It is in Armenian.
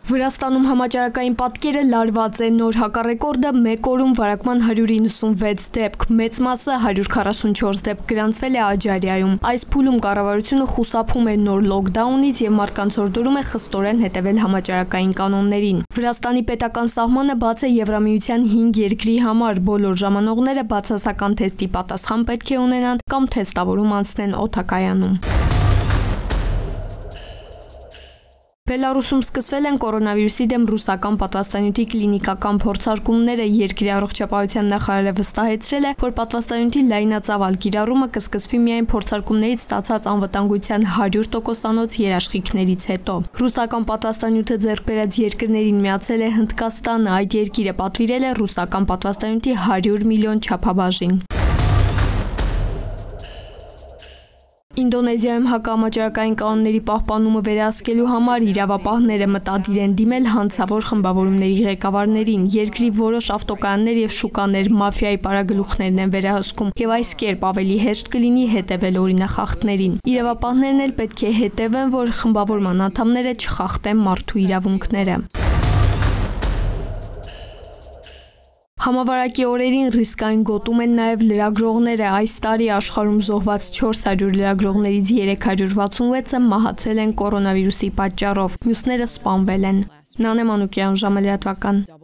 Վրաստանում համաճարակային պատկերը լարված է, նոր հակառեկորդը մեկ օրում վարակման 196 դեպք, մեծ մասը 144 դեպք գրանցվել է Աջարիայում։ Այս փուլում կառավարությունը խուսափում է նոր լոքդաունից եւ մարդկանց օրդորում է խստորեն հետևել համաճարակային կանոններին։ Վրաստանի պետական սահմանը բաց է Եվրամիության 5 երկրի համար, բոլոր ժամանողները բացասական թեստի պատասխան պետք է ունենան կամ թեստավորում անցնեն օդակայանում։ Բելարուսում սկսվել են կորոնավիրուսի դեմ ռուսական պատվաստանյութի կլինիկական փորձարկումները։ Երկրի առողջապահության նախարարը վստահեցրել է, որ պատվաստանյութի լայնածավալ կիրառումը կսկսվի միայն փորձարկումներից ստացած անվտանգության 100%-անոց երաշխիքներից հետո։ Ռուսական պատվաստանյութը ձեռք բերած երկրներին միացել է Հնդկաստանը, այդ երկիրը պատվիրել է ռուսական պատվաստանյութի 100 միլիոն չափաբաժին։ Ինդոնեզիայում հակահամաճարակային կանոնների պահպանումը վերահսկելու համար իրավապահները մտադիր են դիմել հանցավոր խմբավորումների ղեկավարներին։ Երկրի որոշ ավտոկայաններ եւ շուկաներ մաֆիայի պարագլուխներն են վերահսկում եւ այս կերպ ավելի հեշտ կլինի հետևել օրինախախտներին։ Իրավապահներն էլ պետք է հետևեն, որ խմբավորման անդամները չխախտեն մարդու իրավունքները։ Համավարակի օրերին ռիսկային գոտում են նաև լրագրողները։ Այս տարի աշխարհում զոհված 400 լրագրողներից 366-ը մահացել են կորոնավիրուսի պատճառով, մյուսները սպանվել են։ Նանե Մանուկյան, ժամը լրատվական։